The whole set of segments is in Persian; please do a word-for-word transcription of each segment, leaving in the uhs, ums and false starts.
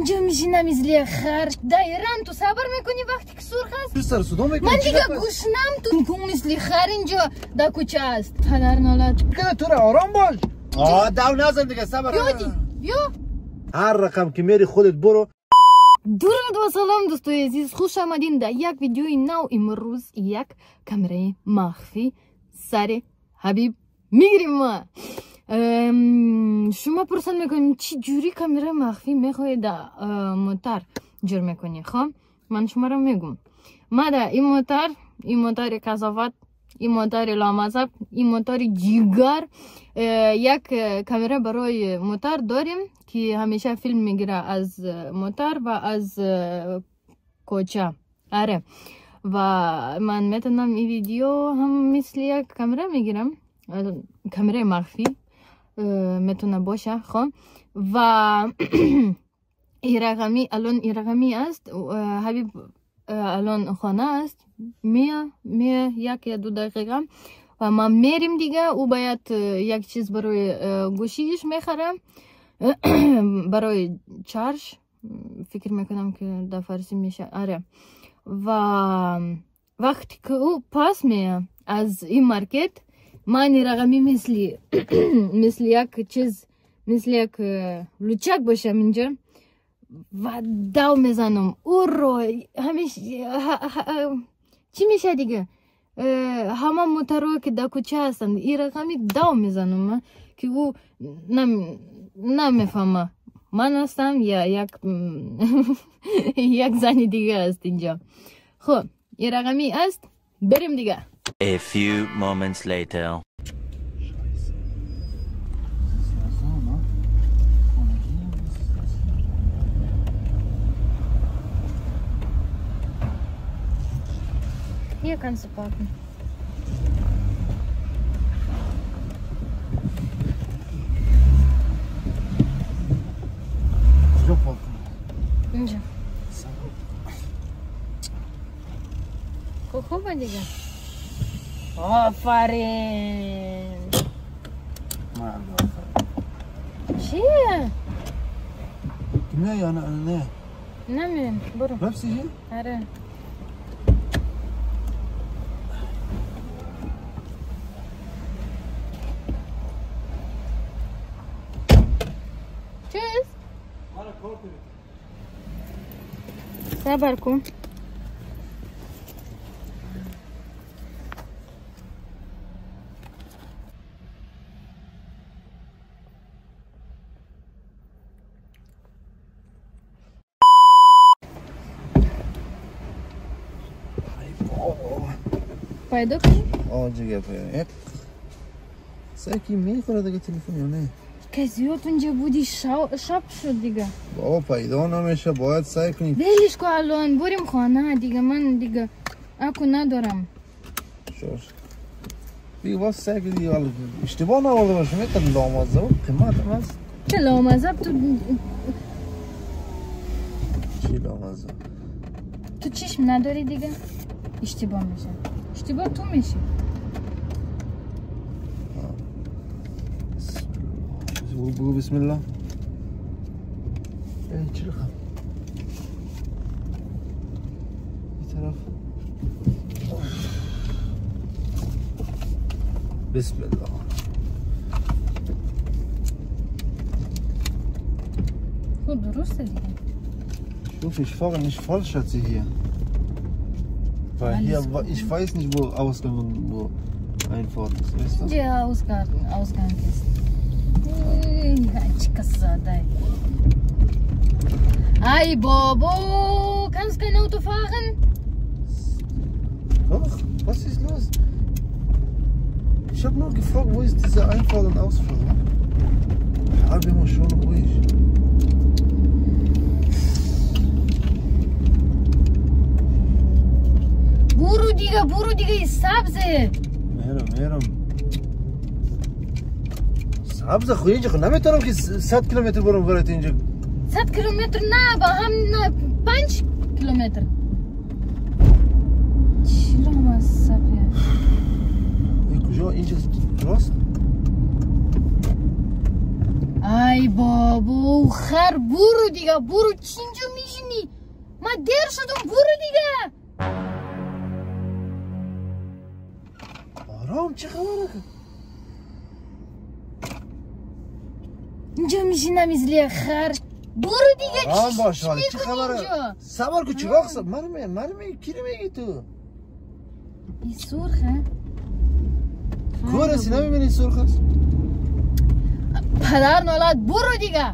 اینجا میشینم ازلی خر دایران تو صبر میکنی وقتی که سرخ است سر صدا میکنی من دیگه گوشنم تو میکنم مثلی خر اینجا در کوچه است پدر نالد که تو را آرام باش آه دو نزن دیگه صبر بیا دی بیا هر رقم که میری خودت برو درود و سلام دوستای عزیز خوش آمدین در یک ویدیوی نو. امروز یک کامرای مخفی سر حبیب میگیریم ما. شما پرسان میکنیم چی جوری کامرای مخفی میخوای در موتر جور میکنی؟ خب من شما رو میگم. ما در این موتر این موتر کثافت، این موتر لامصب، این موتر جیگر یک کامرا برای موتر داریم که همیشه فیلم میگیره از موتر و از کوچه. آره و من میتونم این ویدیو هم مثل یک کامرا میگیرم، کامرای مخفی میتونه باشه. خب و این رقمی الان این رقمی است. حبیب الان خانه است، میه میه یک یا دو دقیقه و ما میریم دیگه. او باید یک چیز برای گوشیش میخرم برای چارج، فکر میکنم که در فارسی میشه. آره و وقتی که او پاس میه از این مارکت من این رقمی مثلی مثل یک چیز مثل یک لوچک باشم اینجا و داو میزنم او رو همیشه چی میشه دیگه همه موترها که در کوچه هستند این رقمی داو میزنم که او نم نمیفهمه من هستم یا یک یک زن دیگه است اینجا. خب این رقمی است، بریم دیگه. A few moments later. Hier kannst du parken. کجا پارک کنم؟ اینجا. خوبه دیگه. آفرین. مرد آفرین. چیه؟ نه یا نه نه نمیرم برو. بپسیجی؟ آره چیز؟ صبر کن. پیدا کنی؟ آه جگه پیدا سعی میکنه دیگه تلفن یا نه؟ که زیاد اونجا بودی شب شد دیگه. بابا پیدا نمیشه، باید سعی کنیم. ویلیش که الان بریم خانه دیگه، من دیگه اکو ندارم. شوش دیگه باید سعی کنیم دیگه اشتباه نوارده باشه. میتونم لامازه و قیمت هم هست. چه لامازه؟ تو چی لامازه؟ تو چشم نداری دیگه؟ اشتباه میشه، اشتباه تو میشه. بگو بسم الله. ای چی رقم این طرف. بسم الله. خب درسته دیگه. Schuf, ich fahre nicht falsch, Schatzi, hier. Weil Alles hier, gut. ich weiß nicht, wo Ausgang und wo Einfahrt ist, weißt du? Der Ausgang, Ausgang ist. Ay, Bobo, kannst kein Auto fahren? Doch, was ist los? Ich habe nur gefragt, wo ist diese Einfahrt und Ausfahrt? Halb immer schon ruhig. برو دیگه برو دیگه این سبزه. میرم میرم سبزه خو اینجا خو نمیتونم که صد کیلومتر برم برات اینجا. صد کیلومتر نه با هم نه پنج کیلومتر. چی رو مصبه؟ ای کجا اینجا راست؟ ای بابا خر برو دیگه برو چی اینجا میشینی من دیر شدم برو دیگه آرام چه خبره اینجا میشینم مثل خر برو دیگه آرام چی باش حالا چه میکنی خبره اینجا صبر کن چیکار کنم من می من می کی رو میگی تو این سرخه کورسی نمیبینی سرخ است پدر نالد برو دیگه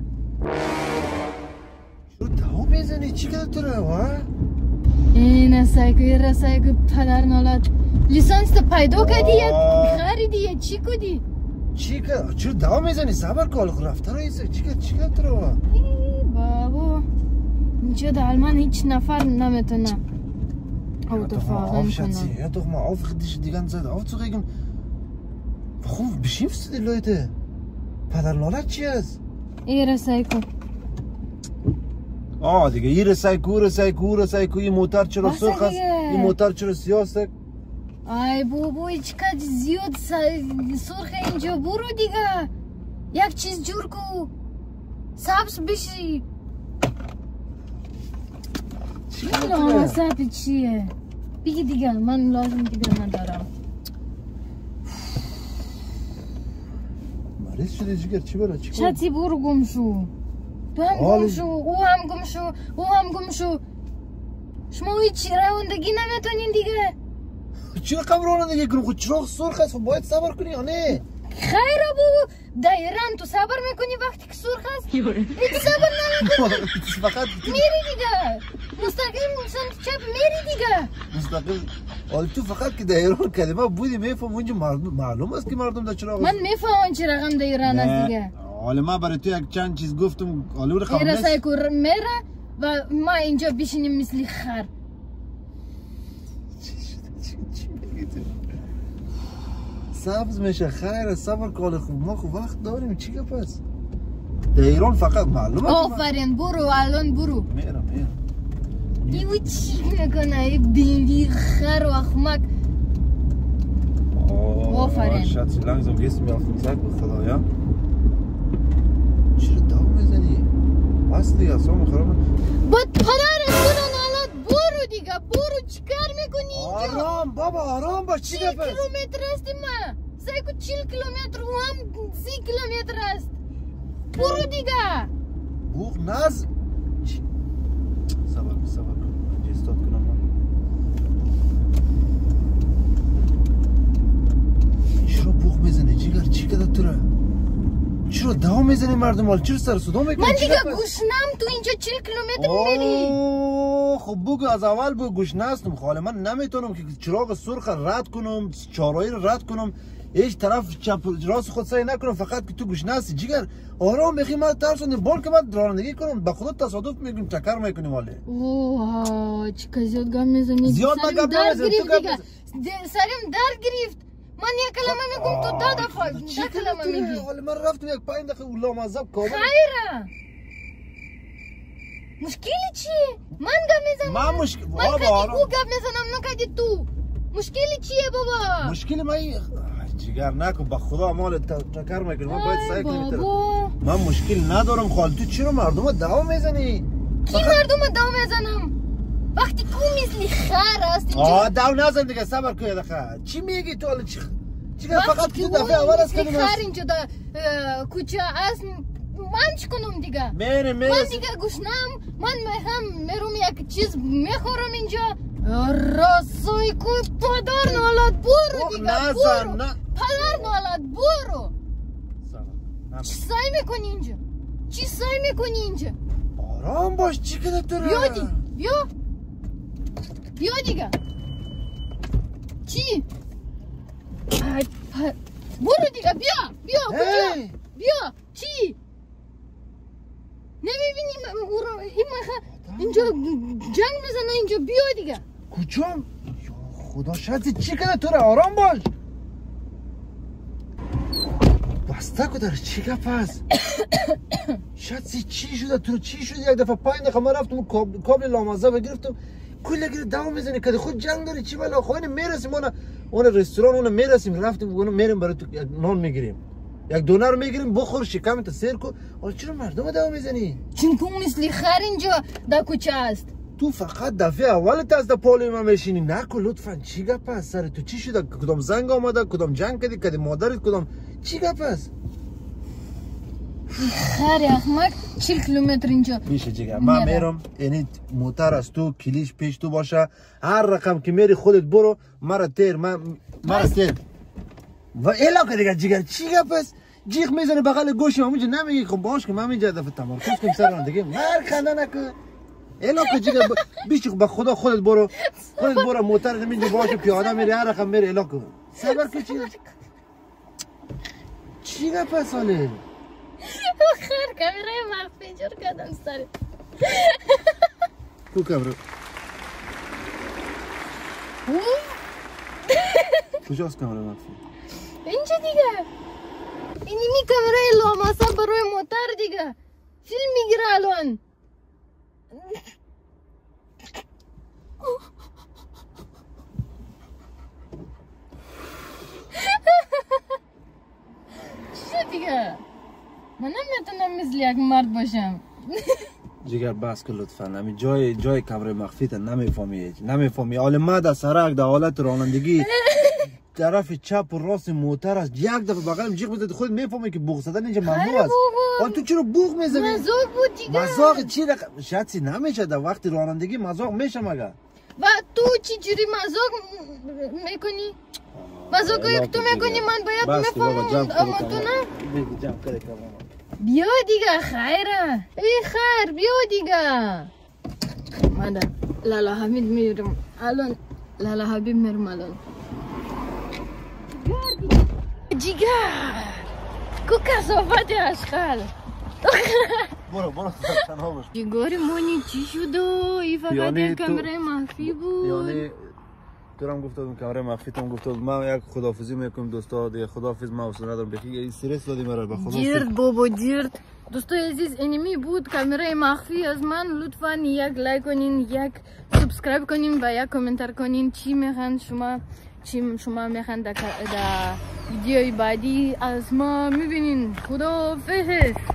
شو دو میزنی چی کرد تو رو ها این سایکوی رسایکوی پدر نالد لیسانس تو پیدا کردی یا خریدی یا چی کدی چی کرد چرا دو میزنی صبر کن رفته رئیس چی کرد چی کرد تو رو ای بابا اینجا در آلمان هیچ نفر نمیتونه autofahren können. Ja doch mal auf, dich die ganze Zeit aufzuregen. Warum beschimpfst du die Leute? Padarnolacias. Ihre Seiko. آه دیگه ایره سایکو ایره سایکو ایره سایکو این موتر چرا سرخ است این موتر چرا سیاه است ای بابا چقدر زیاد سرخ اینجا برو دیگه یک چیز جور کو سبز بشی نه سبز چیه بگی دیگه من لازم دیگه ندارم مریض شدی جگر چی برای چی چتی برو گم شو تو هم گم شو او هم گم شو او هم گم شو شما هیچ رواندگی نمیتونین دیگه چرا قبل رانندگی کنم خود چراغ سرخ است باید صبر کنی یا نه خیره بابا در ایران تو صبر میکنی وقتی که سرخ است هیچ صبر نمیکنی فقط میری دیگه مستقیم سمت چپ میری دیگه مستقیم حالا تو فقط که در ایران کلمه بودی میفهم اونجا معلوم است که مردم در چراغ من میفهمم چه رقم در ایران است دیگه حالا من برای تو یک چند چیز گفتم حالا رو خبر نیست سایکو میره و ما اینجا بشینیم مثل خر سبز میشه خیر صبر کال خوب ما خوب وقت داریم چی گپ است در ایران فقط معلومه آفرین برو الان برو میرم میرم دیو چی میکنه ای بیلی خر و اخمک آفرین Schatz, langsam gehst du mir auf den Sack, خدا ja چرا داو میزنی بس دیگه اصلا خراب بد پدر خدا نالات برو دیگه برو چیکار میکنی اینجا آرام بابا آرام باش چی گپ است کیلومتر است ما سایکو چهل کیلومتر و هم سی کیلومتر است برو دیگه بوخ ناز صبر کن صبر کن من استاد کنم چرا بوخ میزنی جیگر چی کده تو را چرا داو میزنی مردم حال چرا سر صدا میکنی من دیگه گوشنم تو اینجا چهل کیلومتر میری خب بگو از اول بگو گوشنه هستم خاله من نمیتونم که چراغ سرخ رد کنم چهارراه رو رد کنم هیچ طرف چپ راست خود سعی نکنم فقط که تو گوشنه هستی جیگر آرام بخی من ترسوندم بال که من رانندگی کنم به خودت تصادف میگیم چکر میکنیم واله اوه چقدر زیاد گام میزنی زیاد من گام نمیزنم تو گام سرم درد گرفت من یک کلمه میگم تو ده دفعه ده کلمه میگی حالا من رفتم یک پنج دقیقه اولا مذهب کامل خیره مشکلی چیه من گام میزنم من مشکل من کدی او گام میزنم نکدی تو مشکلی چیه بابا مشکل من جگر نکن با خدا مال چکر میکنم من باید سعی کنم من مشکل ندارم خال تو چرا مردم دعوا میزنی کی مردم دعوا میزنم وقتی تو مثل خر است اینجا آه دعوا نزن دیگه صبر کن دقیقه چی میگی تو حالا چی چیکار فقط تو دفعه اول است که خر اینجا دا کوچه است من چی کنم دیگه میره میره من دیگه گوشنم من هم میرم یک چیز میخورم اینجا راسوی کو پدر نالات برو دیگه برو پدر نالات برو چی سعی میکنی اینجا چی سعی میکنی اینجا آرام باش چی کده تو را بیا دی بیا بیا دیگه چی برو دیگه بیا بیا کجا بیا چی نمیبینی اینجا جنگ میزنه اینجا بیا دیگه کجام خدا شاید چی کنه تو را آرام باش بسته کدر چی گپ است شاید چی شده تو چی شده یک دفعه پایین دقیقه من رفتم کابل لامازه بگرفتم کل گیر داو میزنی که خود جنگ داری چی بلا خواهی میرسیم اون اون رستوران اون میرسیم رفتیم اون میریم برای تو نان میگیریم یک دونه رو میگیریم بخور شکمت سیر کن. آره چرا مردم دو میزنی؟ چون که مثل خر اینجا در کوچه است. تو فقط دفعه اولت از پالوی من میشینی. نکن لطفا. چی گپ است سر تو؟ چی شده؟ کدام زنگ آمده؟ کدام جنگ کردی؟ کدی مادرت کدام چی گپ است؟ خر احمق چهل کیلومتر اینجا میشه جگر. من میرم یعنی موتر از تو کلیش پیش تو باشه. هر رقم که میری خودت برو. مرا تیر من مرا تیر و الا که دیگه جگر چی گپ است؟ جیغ میزنه بغل گوشم اونجا نمیگی خب باش که من اینجا دفعه تمرکز کنم سر من دیگه مر خنده نکن. الا که جگر بیش به خدا خودت برو. خودت برو موتر نمیدی باشه پیاده میری هر رقم میری الا که صبر کن. چی چی گپ است ساله؟ خر کامیرای مخفی جور کردم سر کو کامرا کجاست کامرا مخفی؟ اینجا دیگه. اینی می کامرای لاماسا برای موتر دیگه فیلم میگیره الان. چیه دیگه؟ من نمیتونم مثل یک مرد باشم. جگر بس که لطفا نمی جای جای کامرای مخفی تا نمیفهمی نمیفهمی. حال ما در سرک در حالت رانندگی طرف چپ و راست موتر است. یک دفعه بغلم جیغ بزنی خود میفهمی که بوق زدن اینجا ممنوع است. حال تو چرا بوق میزنی؟ مزاق بود دیگه. مزاق چی رقم؟ شاید نمیشه در وقت رانندگی مزاق میشه مگه؟ و تو چی جوری مزاق میکنی؟ مزاق یک تو میکنی من باید میفهمم اما تو نه؟ بیا دیگه خیره. ای خیر بیا دیگه. مادر لالا حمید میرم الان. لالا حبیب میرم الان. جیگر کو کسافت اشغال. برو برو تنها باش. جیگاری مونی چی شد؟ ای فقط یک کامرای مخفی بود. یعنی تو هم گفتم کامرای مخفی تام گفتم من یک خداحافظی میکنم دوستا دیگه. خداحافظ ما اصلا ندارم بخی استرس دادی مرا به خدا. جرد بابا جرد. دوستای عزیز اینمی بود کامرای مخفی از من. لطفا یک لایک کنین یک سابسکرایب کنین و یک کامنتر کنین چی میخواین شما چی شما میخواین در ویدیوی بعدی از ما میبینین. خداحافظ.